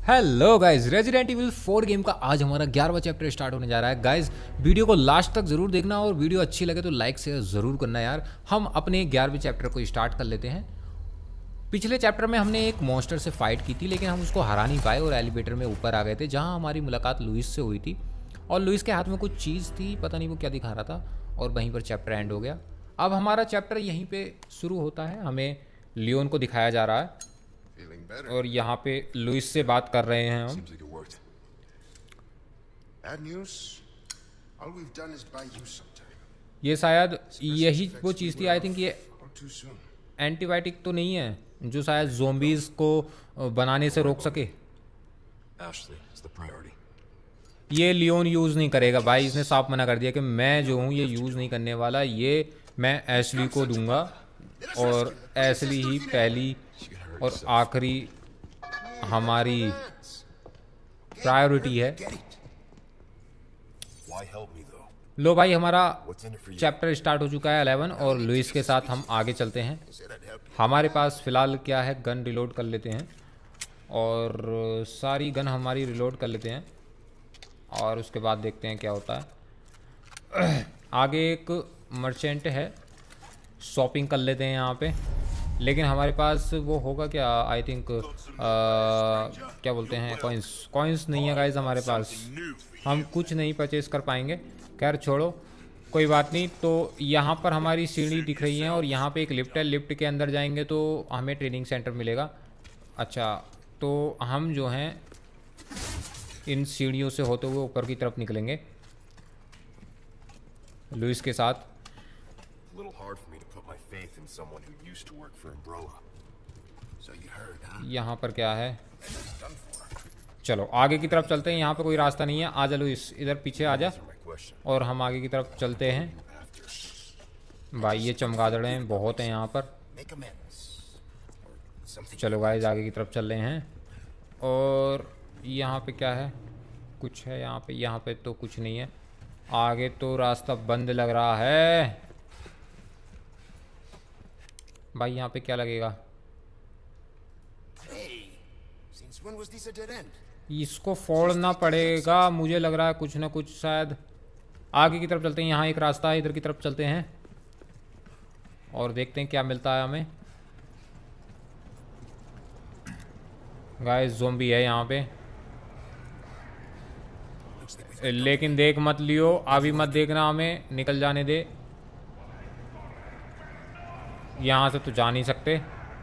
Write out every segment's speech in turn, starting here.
Hello guys, resident evil 4 game का आज हमारा 11वां चैप्टर स्टार्ट होने जा रहा है। गाइज वीडियो को लास्ट तक जरूर देखना और वीडियो अच्छी लगे तो लाइक शेयर जरूर करना यार। हम अपने 11वें चैप्टर को स्टार्ट कर लेते हैं। पिछले चैप्टर में हमने एक मॉन्स्टर से फाइट की थी, लेकिन हम उसको हरा नहीं पाए और एलिवेटर में ऊपर आ गए थे, जहाँ हमारी मुलाकात लुइस से हुई थी। और लुइस के हाथ में कुछ चीज़ थी, पता नहीं वो क्या दिखा रहा था, और वहीं पर चैप्टर एंड हो गया। अब हमारा चैप्टर यहीं पे शुरू होता है। हमें लियोन को दिखाया जा रहा है और यहाँ पे लुइस से बात कर रहे हैं हम। ये शायद यही वो चीज़ थी, आई थिंक ये एंटीबायोटिक तो नहीं है जो शायद ज़ोंबीज को बनाने से रोक सके। ये लियोन यूज़ नहीं करेगा भाई, इसने साफ मना कर दिया कि मैं जो हूँ ये यूज़ नहीं करने वाला, ये मैं एशली को दूंगा और एशली ही पहली और आखिरी हमारी प्रायोरिटी है। लो भाई, हमारा चैप्टर स्टार्ट हो चुका है 11 और लुइस के साथ हम आगे चलते हैं। हमारे पास फ़िलहाल क्या है, गन रिलोड कर लेते हैं और सारी गन हमारी रिलोड कर लेते हैं और उसके बाद देखते हैं क्या होता है। आगे एक मर्चेंट है, शॉपिंग कर लेते हैं यहाँ पे, लेकिन हमारे पास वो होगा क्या, आई थिंक क्या बोलते हैं, कॉइन्स नहीं है गाइस हमारे पास, हम कुछ नहीं परचेज कर पाएंगे। खैर छोड़ो, कोई बात नहीं। तो यहाँ पर हमारी सीढ़ी दिख रही है और यहाँ पे एक लिफ्ट है, लिफ्ट के अंदर जाएंगे तो हमें ट्रेनिंग सेंटर मिलेगा। अच्छा, तो हम जो हैं इन सीढ़ियों से होते हुए ऊपर की तरफ निकलेंगे लुइस के साथ। यहाँ पर क्या है, चलो आगे की तरफ चलते हैं। यहाँ पे कोई रास्ता नहीं है, आजा लुइस, इधर पीछे आजा और हम आगे की तरफ चलते हैं। भाई ये चमगादड़े बहुत हैं यहाँ पर। चलो गाइस आगे की तरफ चल रहे हैं। और यहाँ पे क्या है, कुछ है यहाँ पे तो कुछ नहीं है। आगे तो रास्ता बंद लग रहा है भाई। यहाँ पे क्या लगेगा, इसको फोड़ना पड़ेगा मुझे लग रहा है, कुछ ना कुछ शायद। आगे की तरफ चलते हैं, यहाँ एक रास्ता है, इधर की तरफ चलते हैं और देखते हैं क्या मिलता है हमें। गाइस ज़ोंबी है यहाँ पे, लेकिन देख मत लियो, अभी मत देखना, हमें निकल जाने दे। यहाँ से तो जा नहीं सकते,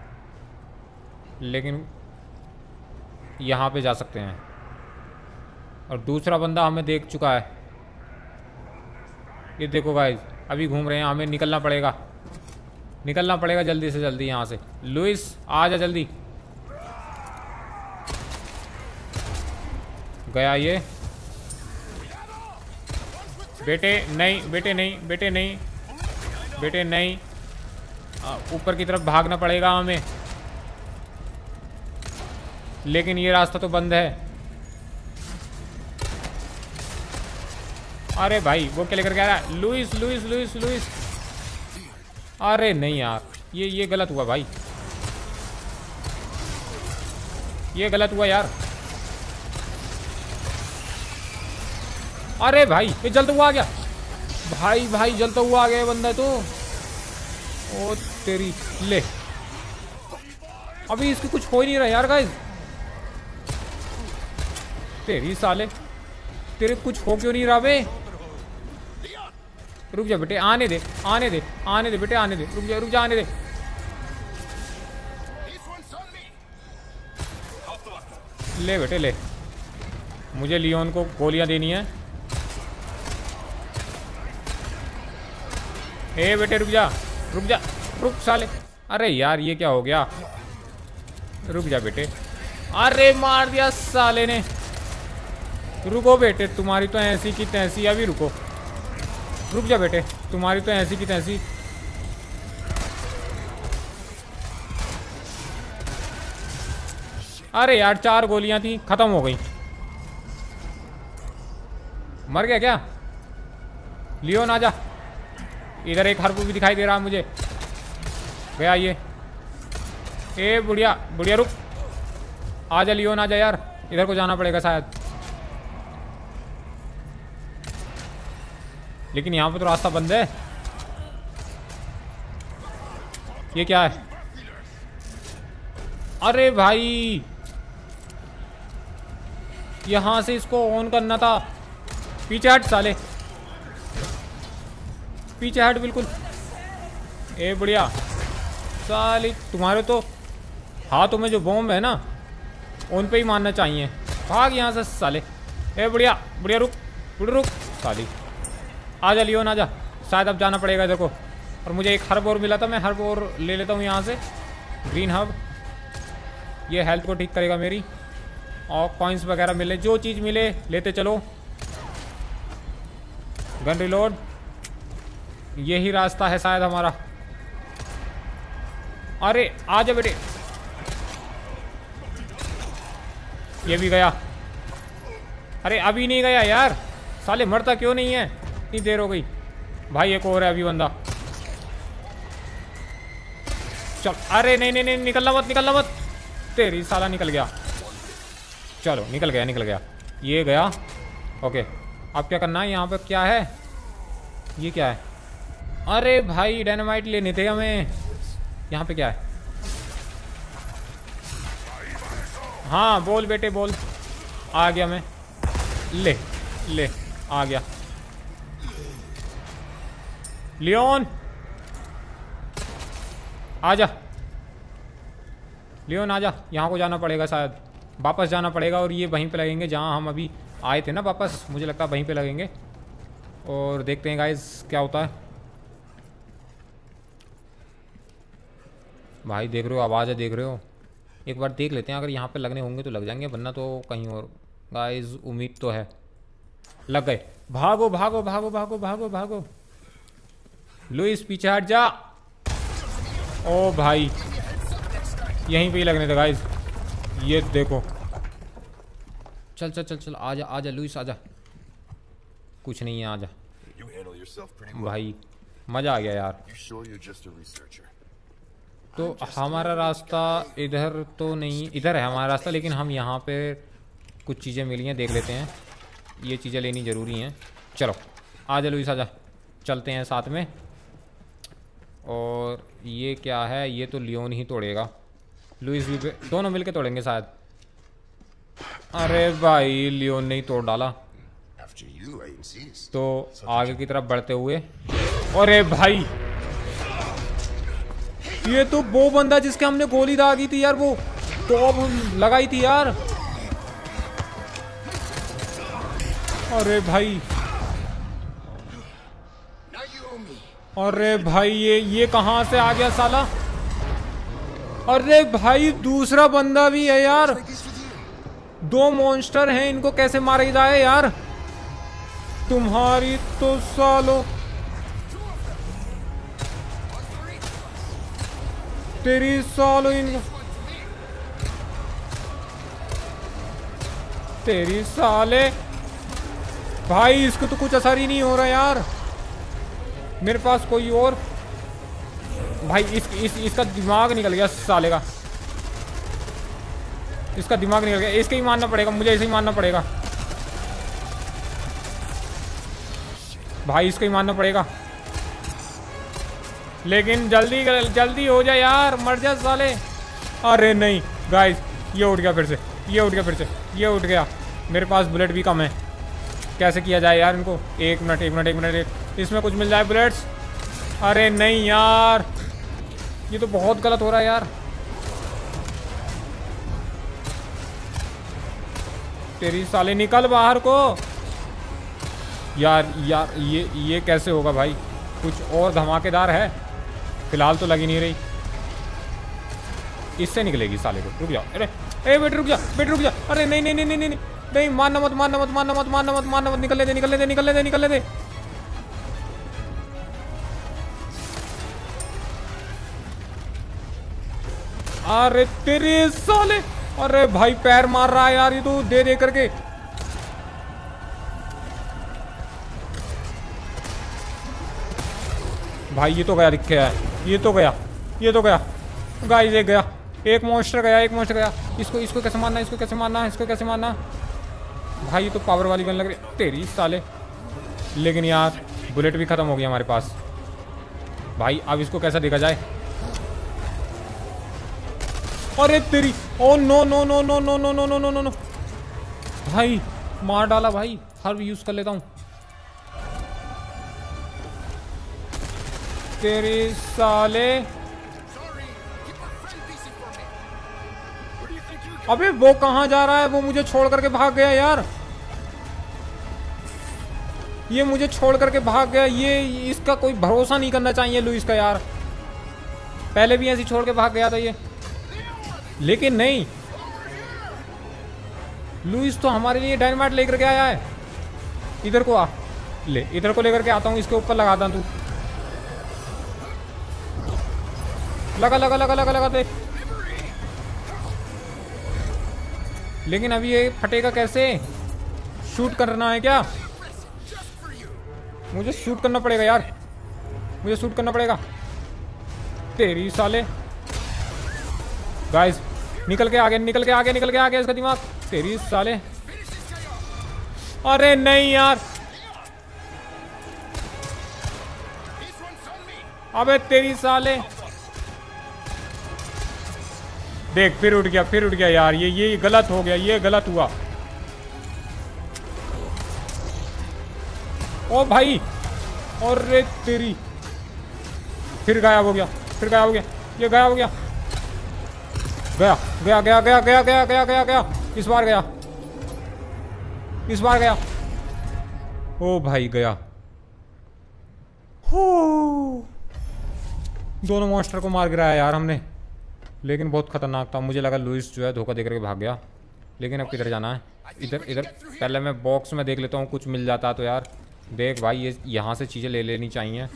लेकिन यहाँ पे जा सकते हैं। और दूसरा बंदा हमें देख चुका है, ये देखो गाइस, अभी घूम रहे हैं। हमें निकलना पड़ेगा जल्दी से जल्दी यहाँ से। लुइस आ जा जल्दी। गया ये, बेटे नहीं, ऊपर की तरफ भागना पड़ेगा हमें, लेकिन ये रास्ता तो बंद है। अरे भाई वो क्या लेकर के आ रहा है, लुइस। अरे नहीं यार, ये गलत हुआ भाई, ये गलत हुआ यार। अरे भाई ये जलता हुआ आ गया, भाई जलता हुआ आ गया बंदा तो। ओ तेरी ले, अभी इसकी कुछ हो ही नहीं रहा यार गाइस। तेरी साले, तेरे कुछ हो क्यों नहीं रहा बे। रुक जा बेटे, आने दे बेटे, आने दे, रुक जा आने दे। ले बेटे ले, मुझे लियोन को गोलियां देनी है। ए बेटे रुक साले। अरे यार ये क्या हो गया, रुक जा बेटे। अरे मार दिया साले ने। रुको बेटे, तुम्हारी तो ऐसी की तैसी, अभी रुको, रुक जा बेटे, तुम्हारी तो ऐसी की तैसी। अरे यार 4 गोलियां थी, खत्म हो गई। मर गया क्या लियोन? आजा, इधर एक हरबू भी दिखाई दे रहा मुझे। गया ये, ए बुढ़िया रुक, आजा लियोन आजा यार, इधर को जाना पड़ेगा शायद, लेकिन यहाँ पे तो रास्ता बंद है। ये क्या है? अरे भाई यहाँ से इसको ऑन करना था। पीछे हट साले, पीछे हट बिल्कुल। ए बढ़िया साली, तुम्हारे तो हाथों में जो बॉम्ब है ना उन पे ही मारना चाहिए। भाग यहाँ से साले। ए बढ़िया बढ़िया, रुक रुक साली। आजा लियोन आजा। शायद अब जाना पड़ेगा इधर को। और मुझे एक हर्ब और मिला था, मैं हर्ब और ले लेता हूँ यहाँ से। ग्रीन हर्ब, ये हेल्थ को ठीक करेगा मेरी। और कॉइन्स वगैरह मिले, जो चीज़ मिले लेते चलो। गन रिलोड, यही रास्ता है शायद हमारा। अरे आजा बेटे। ये भी गया। अरे अभी नहीं गया यार, साले मरता क्यों नहीं है? इतनी देर हो गई भाई। एक और है अभी बंदा। चल, अरे नहीं नहीं नहीं, निकलना मत, निकलना मत। तेरी साला निकल गया। चलो निकल गया, निकल गया। ये गया। ओके, अब क्या करना है? यहाँ पे क्या है? ये क्या है? अरे भाई डायनामाइट लेने थे हमें। यहाँ पे क्या है? हाँ बोल बेटे बोल। आ गया मैं। ले ले, आ गया। लियोन आजा, लियोन आजा। यहाँ को जाना पड़ेगा शायद, वापस जाना पड़ेगा। और ये वहीं पे लगेंगे जहाँ हम अभी आए थे ना वापस। मुझे लगता है वहीं पे लगेंगे। और देखते हैं गाइस क्या होता है। भाई देख रहे हो, आवाज़ है, देख रहे हो? एक बार देख लेते हैं, अगर यहाँ पे लगने होंगे तो लग जाएंगे, वरना तो कहीं और। गाइस उम्मीद तो है। लग गए। भागो भागो भागो भागो भागो भागो। लुइस पीछे हट जा। ओ भाई यहीं पे ही लगने थे गाइस। ये देखो। चल चल चल चल, आजा आजा लुइस आजा। कुछ नहीं है, आजा भाई। मज़ा आ गया यार। तो हमारा रास्ता इधर तो नहीं, इधर है हमारा रास्ता, लेकिन हम यहाँ पे कुछ चीज़ें मिली हैं, देख लेते हैं। ये चीज़ें लेनी ज़रूरी हैं। चलो आजा लुइस आजा, चलते हैं साथ में। और ये क्या है? ये तो लियोन ही तोड़ेगा, लुइस भी दोनों मिलके तोड़ेंगे शायद। अरे भाई लियोन ने ही तोड़ डाला। तो आगे की तरफ बढ़ते हुए। अरे भाई ये तो वो बंदा जिसके हमने गोली दागी थी यार, वो टॉप लगाई थी यार। अरे भाई, अरे भाई ये कहाँ से आ गया साला? अरे भाई दूसरा बंदा भी है यार। दो मॉन्स्टर हैं, इनको कैसे मारा जाए यार? तुम्हारी तो सालो, तेरी सालो, इनको तेरी साले। भाई इसको तो कुछ असर ही नहीं हो रहा यार। मेरे पास कोई और भाई इसका दिमाग निकल गया साले का। इसका दिमाग निकल गया। इसके ही मारना पड़ेगा मुझे, इसे ही मारना पड़ेगा भाई, इसको ही मारना पड़ेगा। लेकिन जल्दी जल्दी हो जाए यार, मर जा साले। अरे नहीं गाइस, ये उठ गया फिर से, ये उठ गया फिर से, ये उठ गया। मेरे पास बुलेट भी कम है। कैसे किया जाए यार इनको? एक मिनट एक मिनट एक मिनट, इसमें कुछ मिल जाए बुलेट्स। अरे नहीं यार, ये तो बहुत गलत हो रहा है यार। तेरी साले निकल बाहर को यार। यार ये कैसे होगा भाई? कुछ और धमाकेदार है? फिलहाल तो लगी नहीं रही। इससे निकलेगी साले को। रुक जाओ। अरे ए बेटे रुक जा, बेटे रुक जा। अरे नहीं नहीं नहीं नहीं नहीं नहीं, मारना मत मारना मत मारना मत मारना मत मारना मत। निकलने दे निकलने दे निकलने दे निकलने दे। अरे तेरे साले, अरे भाई पैर मार रहा है यार ये तो दे दे करके। भाई ये तो गया, दिखे है। ये तो गया, ये तो गया गाइस, एक गया, एक मॉन्स्टर गया, एक मॉन्स्टर गया। इसको कैसे मारना, इसको कैसे मारना, इसको कैसे मारना। भाई ये तो पावर वाली गन लग रही है तेरी साले। लेकिन यार बुलेट भी ख़त्म हो गई हमारे पास। भाई अब इसको कैसा देखा जाए। अरे तेरी, oh no no no no no no no no no no. भाई मार डाला भाई। हर्ब यूज कर लेता हूँ। तेरे साले। अबे वो कहाँ जा रहा है, वो मुझे छोड़ करके भाग गया यार। ये मुझे छोड़ करके भाग गया। ये इसका कोई भरोसा नहीं करना चाहिए लुइस का यार। पहले भी ऐसे छोड़ के भाग गया था ये, लेकिन नहीं, लुइस तो हमारे लिए डायनामाइट लेकर के आया है। इधर को आ, ले इधर को लेकर के आता हूँ, इसके ऊपर लगाता हूँ। तू लगा लगा लगा लगा लगा दे। लेकिन अभी ये फटेगा कैसे। शूट करना है क्या, मुझे शूट करना पड़ेगा यार, मुझे शूट करना पड़ेगा। तेरी साले। गाइस निकल के आगे, निकल के आगे, निकल के आगे इसका दिमाग। तेरी साले। अरे नहीं यार, अबे तेरी साले। देख फिर उठ गया, फिर उठ गया यार। ये गलत हो गया, ये गलत हुआ। ओ भाई, और रे तेरी। फिर गायब हो गया, फिर गायब हो गया, ये गायब हो गया। गया गया गया गया गया गया गया गया गया। इस बार गया, इस बार गया। ओ भाई गया। हो दोनों मॉन्स्टर को मार गिराया यार हमने, लेकिन बहुत खतरनाक था। मुझे लगा लुइस जो है धोखा देकर के भाग गया। लेकिन अब किधर जाना है। इधर इधर पहले मैं बॉक्स में देख लेता हूँ, कुछ मिल जाता तो यार। देख भाई ये यहाँ से चीज़ें ले लेनी चाहिए।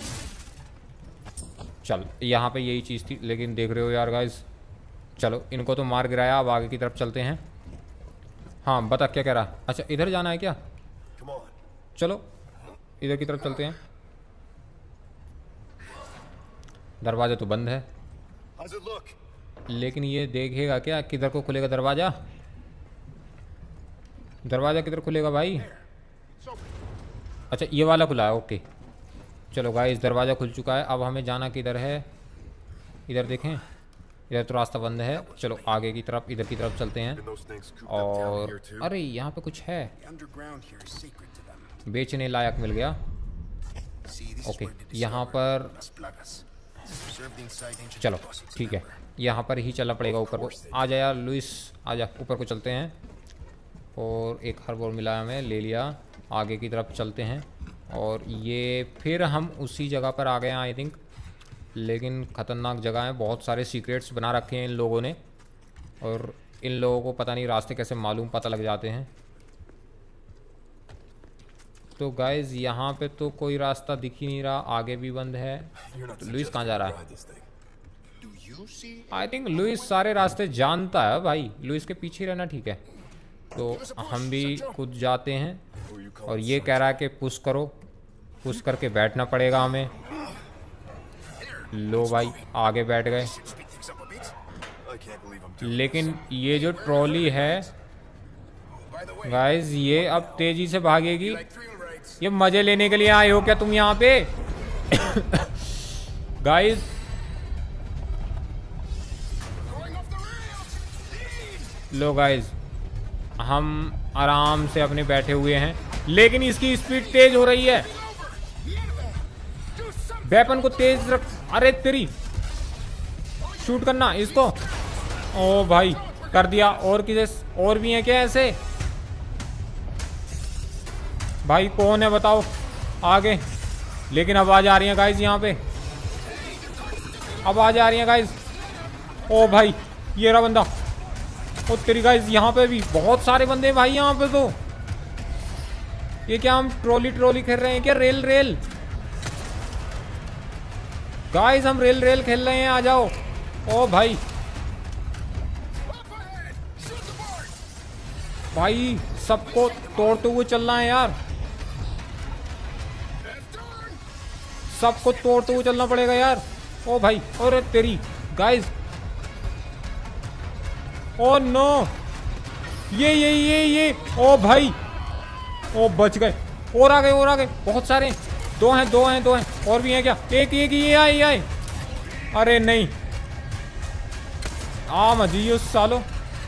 चल यहाँ पे यही चीज़ थी, लेकिन देख रहे हो यार गाइस। चलो इनको तो मार गिराया, अब आगे की तरफ चलते हैं। हाँ बता क्या कह रहा। अच्छा इधर जाना है क्या, चलो इधर की तरफ चलते हैं। दरवाज़ा तो बंद है, लेकिन ये देखेगा क्या किधर को खुलेगा दरवाज़ा। दरवाज़ा किधर खुलेगा भाई। अच्छा ये वाला खुला है, ओके। चलो गाइस दरवाज़ा खुल चुका है। अब हमें जाना किधर है, इधर देखें। इधर तो रास्ता बंद है। चलो आगे की तरफ, इधर की तरफ चलते हैं। और अरे यहाँ पे कुछ है, बेचने लायक मिल गया। ओके यहाँ पर चलो ठीक है, यहाँ पर ही चलना पड़ेगा ऊपर को। आ जा यार लुइस, आ जा ऊपर को चलते हैं। और एक हर्ब और मिला हमें, ले लिया। आगे की तरफ चलते हैं। और ये फिर हम उसी जगह पर आ गए हैं आई थिंक। लेकिन ख़तरनाक जगह है, बहुत सारे सीक्रेट्स बना रखे हैं इन लोगों ने। और इन लोगों को पता नहीं रास्ते कैसे मालूम पता लग जाते हैं। तो गाइज यहाँ पे तो कोई रास्ता दिख ही नहीं रहा, आगे भी बंद है। तो लुइस कहाँ जा रहा है। आई थिंक लुइस सारे रास्ते जानता है भाई, लुइस के पीछे रहना ठीक है। तो हम भी खुद जाते हैं। और ये कह रहा है कि पुश करो, पुश करके बैठना पड़ेगा हमें। लो भाई आगे बैठ गए। लेकिन ये जो ट्रॉली है गाइस, ये अब तेजी से भागेगी। ये मजे लेने के लिए आए हो क्या तुम यहाँ पे गाइस। लो गाइस हम आराम से अपने बैठे हुए हैं, लेकिन इसकी स्पीड तेज हो रही है। वेपन को तेज रख। अरे तेरी, शूट करना इसको। ओ भाई कर दिया। और किसे और भी हैं क्या ऐसे भाई, कौन है बताओ आगे। लेकिन आवाज आ रही है गाइस यहाँ पे, आवाज आ रही है गाइस। ओ भाई ये रहा बंदा। ओ तेरी गाइस यहाँ पे भी बहुत सारे बंदे हैं भाई यहाँ पे। तो ये क्या हम ट्रॉली ट्रॉली खेल रहे हैं क्या, रेल रेल गाइस, हम रेल रेल खेल रहे हैं, आ जाओ। ओ भाई भाई सबको तोड़ते हुए चलना है यार, सबको तोड़ते हुए चलना पड़ेगा यार। ओ भाई और तेरी गाइस ओ नो, ये ओ भाई, ओ बच गए। और आ गए बहुत सारे। दो हैं और भी हैं क्या? एक ये आए। अरे नहीं, मजियो सालो।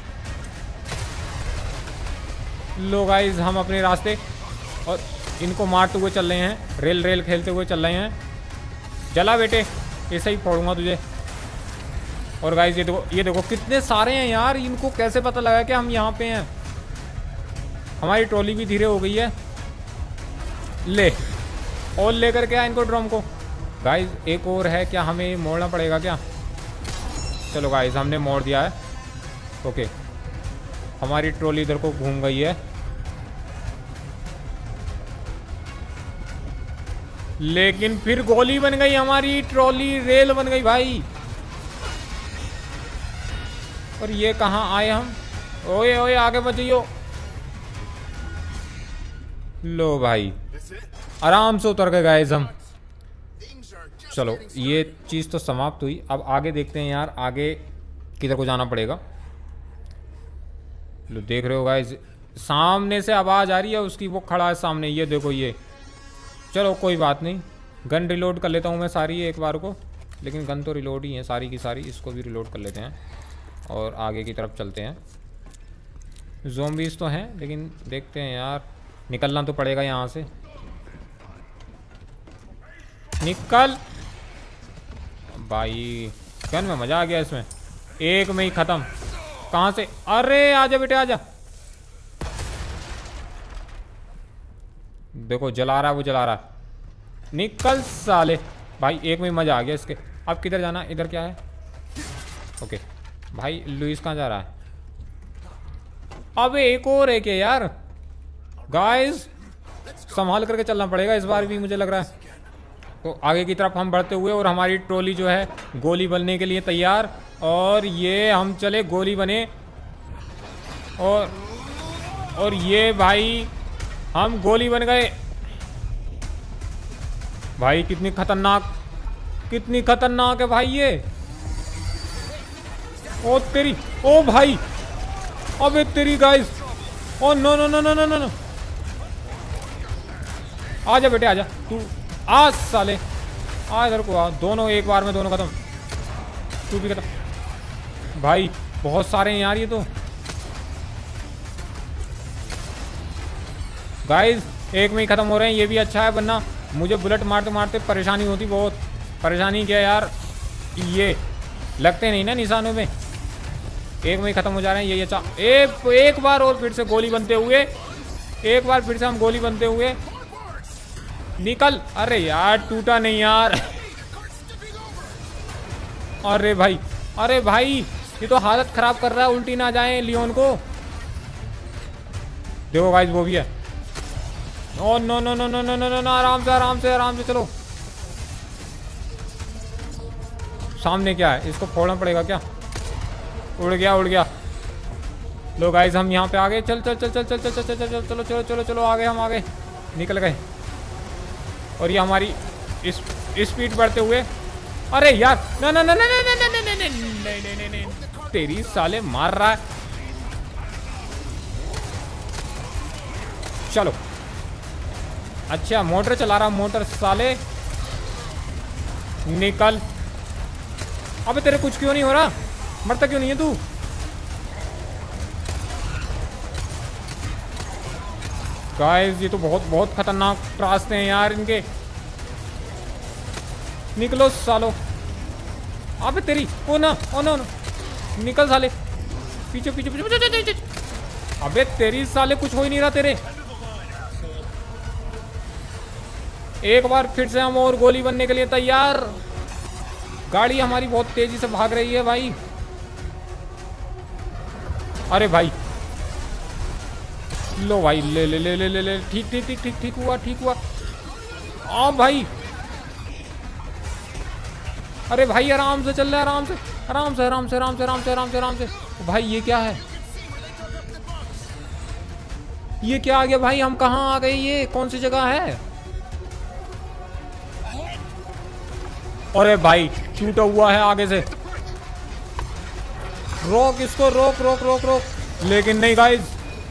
लो गाइस, हम अपने रास्ते और इनको मारते हुए चल रहे हैं, रेल खेलते हुए चल रहे हैं। जला बेटे, ऐसे ही फोड़ूंगा तुझे। और गाइस ये देखो कितने सारे हैं यार। इनको कैसे पता लगा कि हम यहाँ पे हैं? हमारी ट्रॉली भी धीरे हो गई है। ले, और लेकर के आ इनको, ड्रम को। गाइस एक और है क्या? हमें मोड़ना पड़ेगा क्या? चलो गाइस, हमने मोड़ दिया है। ओके, हमारी ट्रॉली इधर को घूम गई है। लेकिन फिर गोली बन गई हमारी ट्रॉली, रेल बन गई भाई। और ये कहाँ आए हम? ओए आगे बचियो। लो भाई, आराम से उतर गए गाइस हम। चलो, ये चीज़ तो समाप्त हुई। अब आगे देखते हैं यार, आगे किधर को जाना पड़ेगा। लो देख रहे हो गाइस, सामने से आवाज़ आ रही है उसकी। वो खड़ा है सामने, ये देखो ये। चलो कोई बात नहीं, गन रिलोड कर लेता हूँ मैं सारी एक बार को। लेकिन गन तो रिलोड ही है सारी की सारी, इसको भी रिलोड कर लेते हैं और आगे की तरफ चलते हैं। ज़ोंबीज़ तो हैं, लेकिन देखते हैं यार, निकलना तो पड़ेगा यहाँ से। निकल भाई, गन में मज़ा आ गया इसमें। एक में ही ख़त्म। कहाँ से? अरे आजा बेटे आजा। देखो जला रहा है, वो जला रहा है। निकल साले भाई, एक में मज़ा आ गया इसके। अब किधर जाना? इधर क्या है? ओके भाई, लुइस कहाँ जा रहा है? अबे एक और है क्या यार? गाइस संभाल करके चलना पड़ेगा इस बार भी, मुझे लग रहा है। तो आगे की तरफ हम बढ़ते हुए, और हमारी ट्रॉली जो है गोली बनने के लिए तैयार। और ये हम चले, गोली बने। और ये भाई हम गोली बन गए भाई। कितनी खतरनाक है भाई ये। ओ तेरी, ओ भाई, अबे तेरी guys. Oh no no no no no no, आजा बेटे आजा तू, आ साले, आ इधर को आ। दोनों एक बार में, दोनों खत्म। तू भी खत्म भाई। बहुत सारे हैं यार ये तो। गाइस एक में ही खत्म हो रहे हैं, ये भी अच्छा है, वरना मुझे बुलेट मारते मारते परेशानी होती बहुत। परेशानी क्या यार, ये लगते नहीं ना निशानों में। एक में ही खत्म हो जा रहे हैं, ये अच्छा। एक बार और फिर से गोली बनते हुए, एक बार फिर से हम गोली बनते हुए। निकल। अरे यार टूटा नहीं यार। अरे भाई ये तो हालत खराब कर रहा है, उल्टी ना जाए लियोन को। देखो गाइस वो भी है। Oh no no no no no no no, आराम से चलो। सामने क्या है? इसको फोड़ना पड़ेगा क्या? उड़ गया। लो गाइस हम यहाँ पे आ गए। चलो आगे, हम आगे निकल गए। और ये हमारी स्पीड बढ़ते हुए। अरे यार नहीं, तेरी साले मार रहा है। चलो अच्छा, मोटर चला रहा, मोटर साले। निकल। अबे तेरे कुछ क्यों नहीं हो रहा? मरता क्यों नहीं है तू? गाइस ये तो बहुत खतरनाक रास्ते हैं यार इनके। निकलो सालो। अबे तेरी, ओ ना, निकल साले। पीछे। अबे तेरी साले, कुछ हो ही नहीं रहा तेरे। एक बार फिर से हम और गोली बनने के लिए तैयार। गाड़ी हमारी बहुत तेजी से भाग रही है भाई। अरे भाई लो भाई, ले। ठीक हुआ। आ भाई, अरे भाई आराम से चल रहा है, आराम से। भाई ये क्या है? ये क्या आ गया भाई? हम कहाँ आ गए? ये कौन सी जगह है? अरे भाई टूटा हुआ है आगे से। रोक इसको, रोक रोक रोक रोक। लेकिन नहीं गाइज,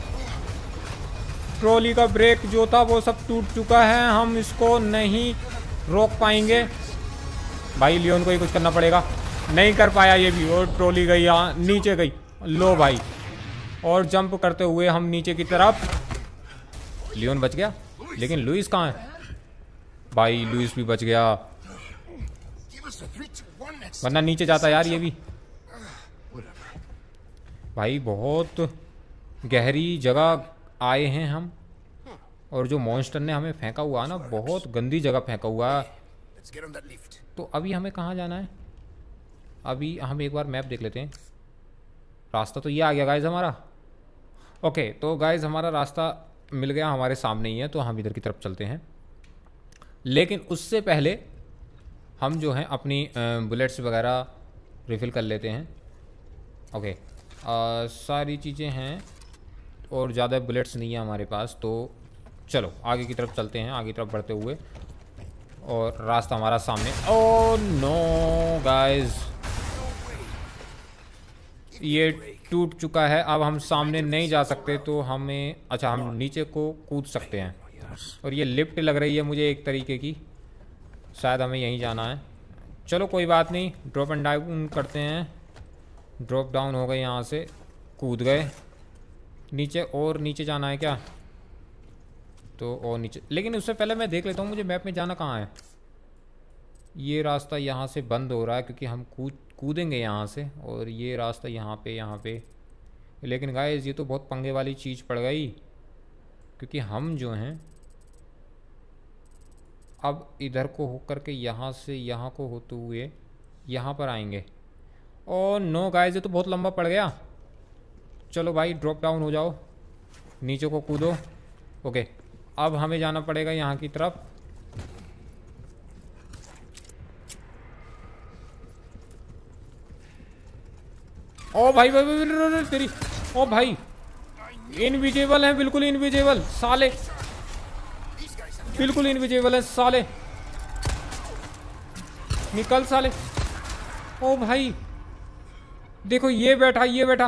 ट्रॉली का ब्रेक जो था वो सब टूट चुका है, हम इसको नहीं रोक पाएंगे। भाई लियोन को ही कुछ करना पड़ेगा। नहीं कर पाया ये भी, और ट्रॉली गई यहाँ नीचे गई। लो भाई, और जंप करते हुए हम नीचे की तरफ। लियोन बच गया, लेकिन लुइस कहाँ है? भाई लुइस भी बच गया, वरना नीचे जाता यार ये भी। भाई बहुत गहरी जगह आए हैं हम, और जो मॉन्स्टर ने हमें फेंका हुआ ना, बहुत गंदी जगह फेंका हुआ है। तो अभी हमें कहाँ जाना है? अभी हम एक बार मैप देख लेते हैं। रास्ता तो ये आ गया गाइज हमारा। ओके, तो गाइज हमारा रास्ता मिल गया, हमारे सामने ही है, तो हम इधर की तरफ चलते हैं। लेकिन उससे पहले हम जो हैं अपनी बुलेट्स वगैरह रिफ़िल कर लेते हैं। ओके, सारी चीज़ें हैं और ज़्यादा बुलेट्स नहीं है हमारे पास, तो चलो आगे की तरफ चलते हैं, आगे की तरफ बढ़ते हुए। और रास्ता हमारा सामने। ओह नो गाइस, ये टूट चुका है, अब हम सामने नहीं जा सकते। तो हमें, अच्छा हम नीचे को कूद सकते हैं, और ये लिफ्ट लग रही है मुझे एक तरीके की, शायद हमें यहीं जाना है। चलो कोई बात नहीं, ड्रॉप एंड डाउन करते हैं। ड्रॉप डाउन हो गए, यहाँ से कूद गए नीचे। और नीचे जाना है क्या? तो और नीचे, लेकिन उससे पहले मैं देख लेता हूँ मुझे मैप में जाना कहाँ है। ये रास्ता यहाँ से बंद हो रहा है क्योंकि हम कूदेंगे यहाँ से, और ये रास्ता यहाँ पे। लेकिन गाइस ये तो बहुत पंगे वाली चीज़ पड़ गई, क्योंकि हम जो हैं अब इधर को होकर के यहाँ से यहाँ को होते हुए यहाँ पर आएंगे। और नो गाइस, ये तो बहुत लंबा पड़ गया। चलो भाई ड्रॉप डाउन हो जाओ, नीचे को कूदो। ओके, अब हमें जाना पड़ेगा यहाँ की तरफ। ओ भाई भाई तेरी, ओ भाई इनविजिबल है, बिल्कुल इनविजिबल साले, बिल्कुल इनविजिबल है साले, निकल साले। ओ भाई देखो, ये बैठा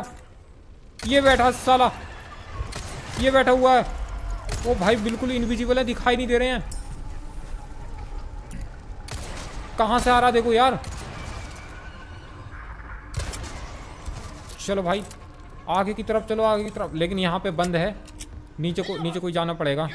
साला, ये बैठा हुआ है। ओ भाई बिल्कुल इनविजिबल है, दिखाई नहीं दे रहे हैं। कहाँ से आ रहा देखो यार। चलो भाई आगे की तरफ चलो, आगे की तरफ। लेकिन यहाँ पे बंद है, नीचे को जाना पड़ेगा।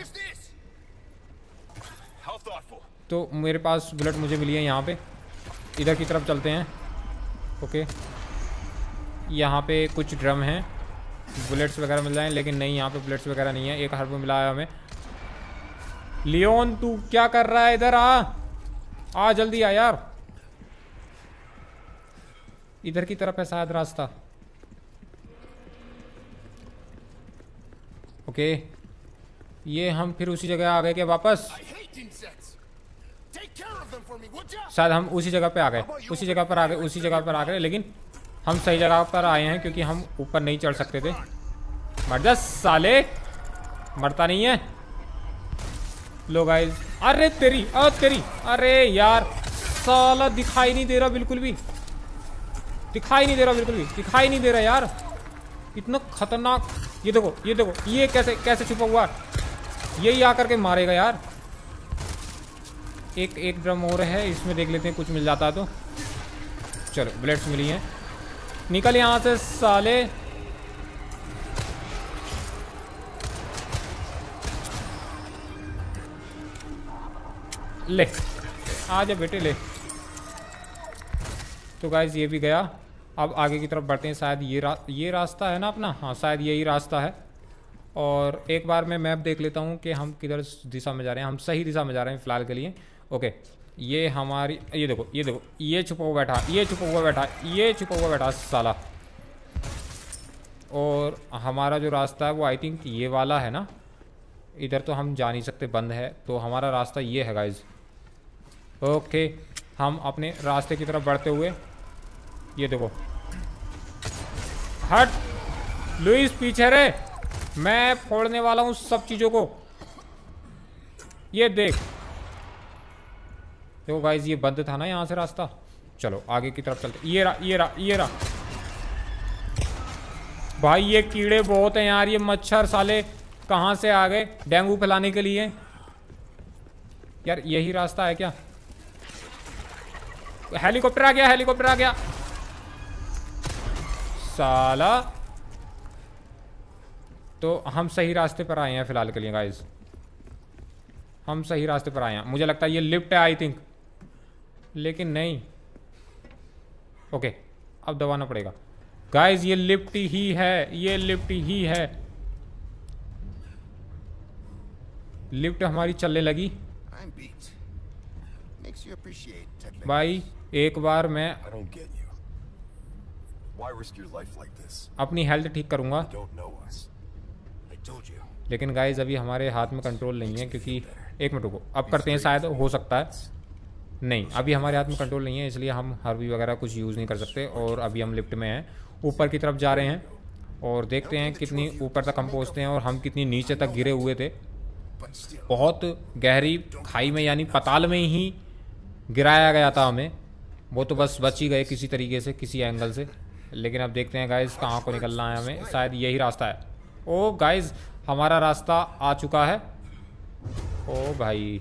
तो मेरे पास बुलेट मुझे मिली है यहाँ पे, इधर की तरफ चलते हैं। ओके, यहाँ पे कुछ ड्रम हैं, बुलेट्स वगैरह मिल जाएं, लेकिन नहीं यहाँ पे बुलेट्स वगैरह नहीं है। एक हर्ब मिला है हमें। लियोन तू क्या कर रहा है? इधर आ जल्दी आ यार। इधर की तरफ है शायद रास्ता। ओके, ये हम फिर उसी जगह आ गए क्या वापस? शायद हम उसी जगह पे आ गए, उसी जगह पर आ गए। लेकिन हम सही जगह पर आए हैं, क्योंकि हम ऊपर नहीं चढ़ सकते थे। मर जा साले, मरता नहीं है। लो गाइस, अरे तेरी, अरे यार साला, दिखाई नहीं दे रहा बिल्कुल भी, दिखाई नहीं दे रहा यार, इतना खतरनाक। ये देखो ये कैसे छुपा हुआ है, यही आकर के मारेगा यार। एक ड्रम और है, इसमें देख लेते हैं कुछ मिल जाता है तो। चलो बुलेट्स मिली हैं, निकल यहाँ से साले। ले आजा बेटे ले। तो गाइज ये भी गया। अब आगे की तरफ बढ़ते हैं, शायद ये रास्ता है ना अपना। हाँ शायद यही रास्ता है। और एक बार मैं मैप देख लेता हूँ कि हम किधर दिशा में जा रहे हैं। हम सही दिशा में जा रहे हैं फ़िलहाल के लिए। ओके, ये हमारी, ये देखो ये छुपा हुआ बैठा साला। और हमारा जो रास्ता है वो आई थिंक ये वाला है ना। इधर तो हम जा नहीं सकते, बंद है। तो हमारा रास्ता ये है गाइज। ओके, हम अपने रास्ते की तरफ बढ़ते हुए, ये देखो, हट लुइस पीछे रे, मैं फोड़ने वाला हूँ सब चीज़ों को। ये देखो गाइज, ये बंद था ना यहाँ से रास्ता। चलो आगे की तरफ चलते। ये रहा। भाई ये कीड़े बहुत हैं यार, ये मच्छर साले कहाँ से आ गए डेंगू फैलाने के लिए। यार यही रास्ता है क्या? हेलीकॉप्टर आ गया, हेलीकॉप्टर आ गया साला। तो हम सही रास्ते पर आए हैं फिलहाल के लिए गाइस, हम सही रास्ते पर आए हैं। मुझे लगता है ये लिफ्ट है आई थिंक, लेकिन नहीं। ओके अब दबाना पड़ेगा गाइस, ये लिफ्ट ही है, ये लिफ्ट ही है। लिफ्ट हमारी चलने लगी भाई। एक बार मैं अपनी हेल्थ ठीक करूंगा, लेकिन गाइस अभी हमारे हाथ में कंट्रोल नहीं है, क्योंकि एक मिनट रुको, अब करते हैं, शायद हो सकता है। नहीं अभी हमारे हाथ में कंट्रोल नहीं है, इसलिए हम हर्बी वगैरह कुछ यूज़ नहीं कर सकते। और अभी हम लिफ्ट में हैं, ऊपर की तरफ जा रहे हैं और देखते हैं कितनी ऊपर तक हम पहुँचते हैं और हम कितनी नीचे तक गिरे हुए थे। बहुत गहरी खाई में यानी पताल में ही गिराया गया था हमें, वो तो बस बच ही गए किसी तरीके से, किसी एंगल से। लेकिन अब देखते हैं गाइस कहाँ को निकलना है हमें, शायद यही रास्ता है। ओ गाइस हमारा रास्ता आ चुका है। ओ भाई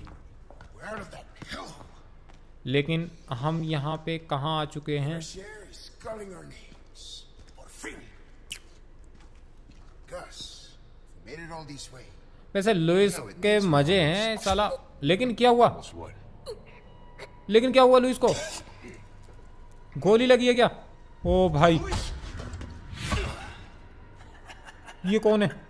लेकिन हम यहाँ पे कहाँ आ चुके हैं? वैसे लुइस के मजे हैं साला, लेकिन क्या हुआ? लेकिन क्या हुआ? लुइस को गोली लगी है क्या? ओ भाई ये कौन है?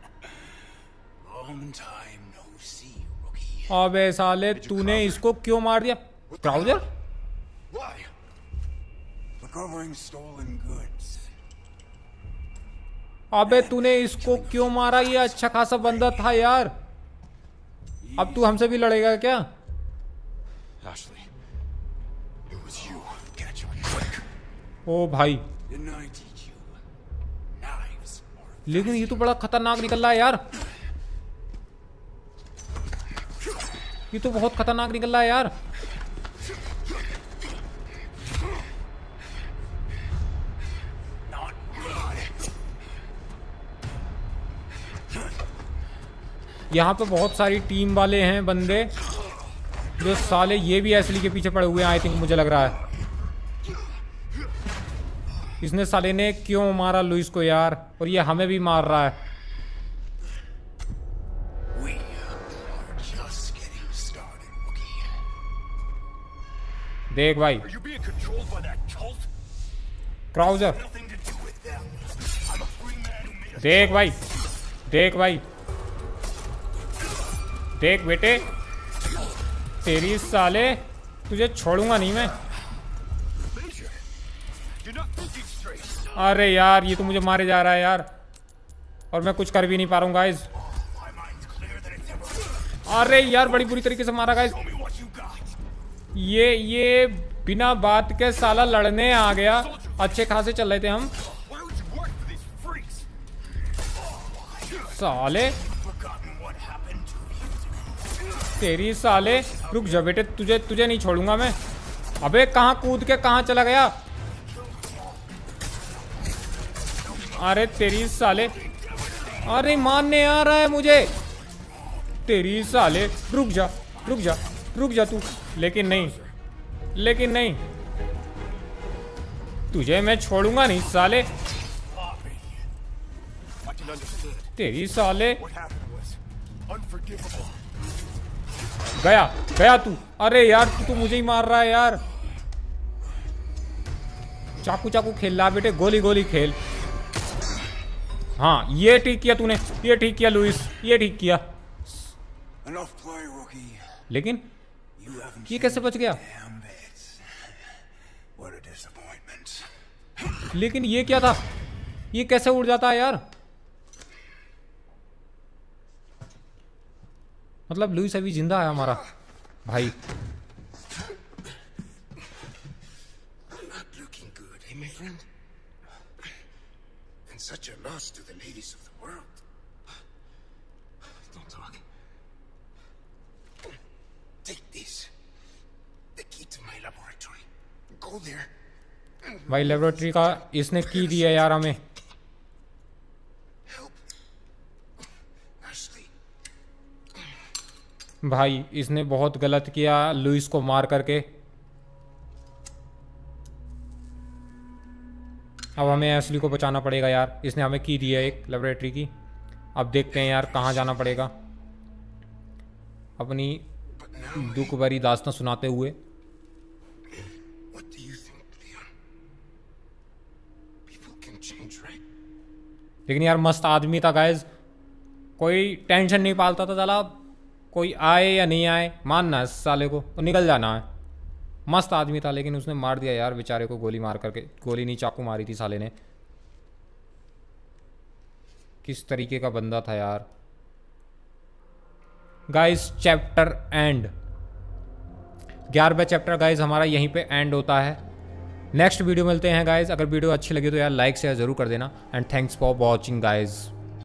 अबे साले तूने इसको क्यों मार दिया? क्राउजर? अबे तूने इसको क्यों मारा? ये अच्छा खासा बंदा था यार। अब तू हमसे भी लड़ेगा क्या? ओ भाई लेकिन ये तो बड़ा खतरनाक निकल रहा है यार, ये तो बहुत खतरनाक निकल रहा है यार। यहाँ पे बहुत सारी टीम वाले हैं बंदे, जो साले ये भी एसली के पीछे पड़े हुए हैं आई थिंक, मुझे लग रहा है। इसने साले ने क्यों मारा लुइस को यार, और ये हमें भी मार रहा है। देख भाई क्राउजर, देख भाई, देख भाई, देख बेटे, तेरी साले तुझे छोड़ूंगा नहीं मैं। अरे यार ये तो मुझे मारे जा रहा है यार, और मैं कुछ कर भी नहीं पा रहा हूँ गाइस। अरे यार बड़ी बुरी तरीके से मारा गाइस। ये बिना बात के साला लड़ने आ गया। अच्छे खासे चल रहे थे हम साले। तेरी साले रुक जा बेटे, तुझे नहीं छोड़ूंगा मैं। अबे कहाँ कूद के कहाँ चला गया? अरे तेरी साले, अरे मारने आ रहा है मुझे। तेरी साले रुक जा, रुक जा, रुक जा तू। लेकिन नहीं, लेकिन नहीं, तुझे मैं छोड़ूंगा नहीं साले। तेरी साले गया गया तू। अरे यार तू तो मुझे ही मार रहा है यार। चाकू चाकू खेल रहा बेटे, गोली गोली खेल। हाँ ये ठीक किया तूने, ये ठीक किया लुइस, ये ठीक किया। लेकिन ये कैसे बच गया? लेकिन ये क्या था? ये कैसे उड़ जाता है यार? मतलब लुइस अभी जिंदा है हमारा भाई। Such a loss to the ladies of the world. Don't talk. Take this. The key to my laboratory. Go there. भाई लेबोरेटरी का इसने की दिया यार हमें। भाई इसने बहुत गलत किया लुइस को मार करके। अब हमें एशली को बचाना पड़ेगा यार। इसने हमें की दी है एक लेबोरेटरी की। अब देखते हैं यार कहाँ जाना पड़ेगा अपनी दुख भरी दास्तां सुनाते हुए। लेकिन यार मस्त आदमी था गाइज, कोई टेंशन नहीं पालता था। चला कोई आए या नहीं आए, मानना है इस साले को तो निकल जाना है। मस्त आदमी था लेकिन उसने मार दिया यार बेचारे को गोली मार करके। गोली नहीं चाकू मारी थी साले ने। किस तरीके का बंदा था यार। गाइस चैप्टर एंड, 11वां चैप्टर गाइस हमारा यहीं पे एंड होता है। नेक्स्ट वीडियो मिलते हैं गाइस। अगर वीडियो अच्छी लगी तो यार लाइक शेयर जरूर कर देना। And thanks for watching guys.